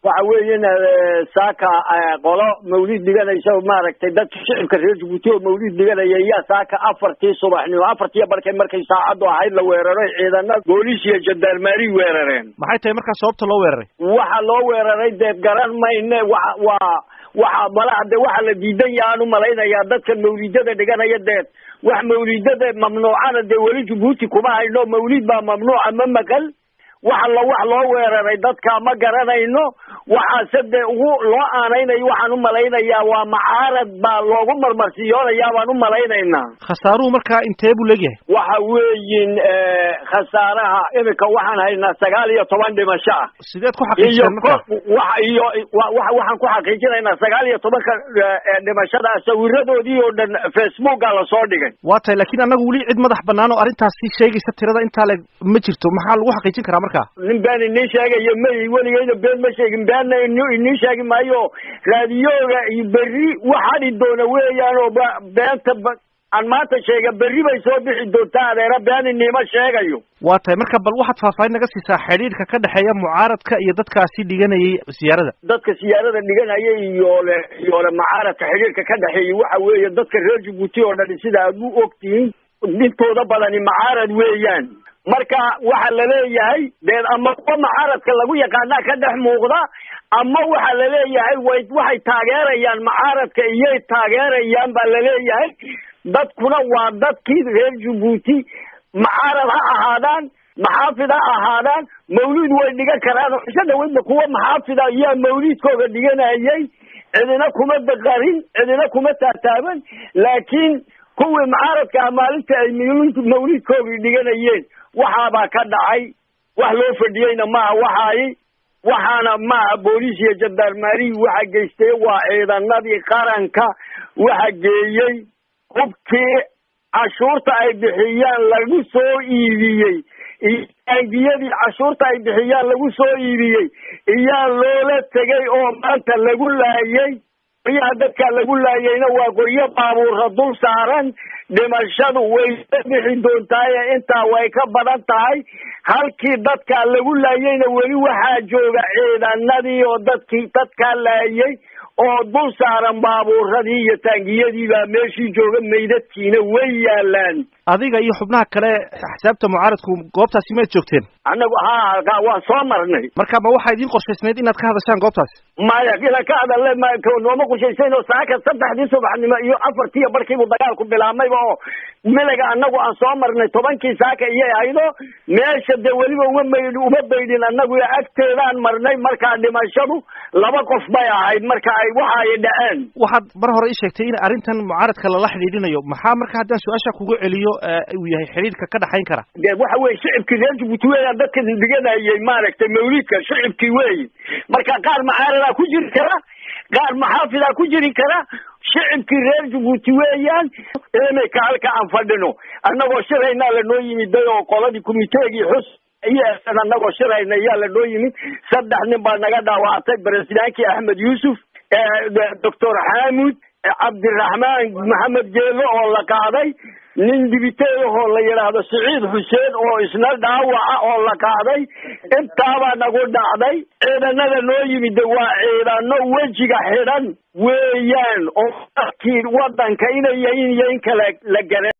وحويين ساكا قلا مولد دجانا يسوي ماركتي دت شعب كريج بوتيو مولد دجانا يا ساكا أفرتي صباحني وأفرتي مركي ساعد وحيد لو ويرري عيدنا بوليس يجد الماري ويررين ما حيت مركز صوبت لو ويرري وحلو ويرري ده قرن ما إنه وملاحظ وحلا ديدن يانو ملاينا يا دت المولدة دجانا يدت ومولدة ممنوعة ده وليد بوتي كمان إنه مولد ما ممنوع أمام مكان وحلا ويرري دت كما قرنا إنه وحاسد لو أنا وحنو ملاينا يا ومعارض باللوغم المرسيون يا وانو ملاينا إنه خسارو مركا انتبه لجه وحوين خسارها إمك وحن هينا سجالية طبعا دمشق سيدات كو حقيقة مركا وحن كو حقيقة هنا سجالية طبعا دمشق سويردو دي ودن فيسبوك على صادقين واتي لكن أنا قولي عد مدح بنانو أرنتها شيء ستيرة أنت على مجرته محل وحقيقة كرا مركا نبان النشاق يمي ولي جيد بين مشاق نبان النشاق ما يو راديو يبري وحد الدون ويانو بين أن ما تشيء بري بيسوي بحدوتها على ربيان النيمة شيء أيوه. واتي مركب بالواحد فافين نقصي ساحرين ككده حياة معارض كيدتك أسيد لجنا سيارة. دتك سيارة لجنا يول معارض تحرير ككده حي وحوي دتك الرجل بوتيو ولا نسيدا مو وقتين نتو ضبلني معارض ويان. مركا وحللي هاي بين أما قوم معارض كلاقويا كأنها كده موغدا أما وحللي هاي وحي تاجر يان معارض كأيه تاجر يان باللي هاي dadkuna waa dadkii reer Djibouti معارض ahaadaan maxaafida ahaadaan mawlid way dhigan karaan xisada wadda kuwa maxaafida iyo mawlidkooda dhiganayay cidina kuma daqarin cidina kuma taataaban laakiin kuwa macaaradka maalinta ay mawlidkooda dhiganayeen waxa ba ka dhacay wax loo fadhiyayna ma waxaana ma booliis iyo jandarmeri waxa geystay waa ciidanadii qaranka waxa geeyay qofkii cashuurta ay bixiyaan lagu soo iibiyey iyadii cashuurta ay bixiyaan lagu soo iibiyey iyaan loola tegay oo maanta lagu laayay qoryaha dadka lagu laayayna waa qoryo baabuurra dul saaran dhimashadu way bixi doontaa intaa way ka badan tahay halkii dadka lagu laayayna weli waxaa jooga ciidanadii oo dadka laayay oo dul saaran baabuuradii iyo taangiyadii baa meeshii jooga meydadkiina way yaalaan adiga iyo xubnaha kale xisaabta mucaaradku goobtaasi ma joogteen anagu waa soo marnay marka ma waxa idin qorshaysnayd inaad ka hadashaan goobtaas maya ila ka hadalay ma nooma qorshaysnayn oo saaka 3 subaxnimo iyo 4 barkiibu dagaalku bilaabmay oo milaga anagu aan soo marnay 10kii saaka iyo aydo meesha de waliba uma baydin anagu agteedaan marnay marka dhimashadu 2 qof bay ahayd marka ay waxa ay dhaceen waxaad mar hore ii sheegtay in arintan mucaaradka la xidhiidhinayo maxaa marka haddaan su'aasha kugu celiyo uu yahay xiriirka ka dhaxayn kara waxa weey shicibka reer Djibouti weeyaan dadka digadayay maaragtay mawlidka shicibkii weey marka qaar macaarada ku jiri kara qaar maxaafida ku jiri kara shicibkii reer Djibouti weeyaan inay ka halka aan fadhino annagoo shirayna la noo yimid oo qoladii kumiteegii xus annagoo shirayna yaa la noo yimid 3 nin baa naga dhaawactay presidentki Ahmed Yusuf Dr. Hamid Abdirrahman Mohamed Jeelo oo la qaaday nin dibitay oo la yiraahdo Saciid Hussein oo isna dhaawaca oo la qaaday intaaba nagu dhacday ciidanada noo yimid waa ciidano wajiga xidhan weeyaan oo wadanka inay yihiin kala la garay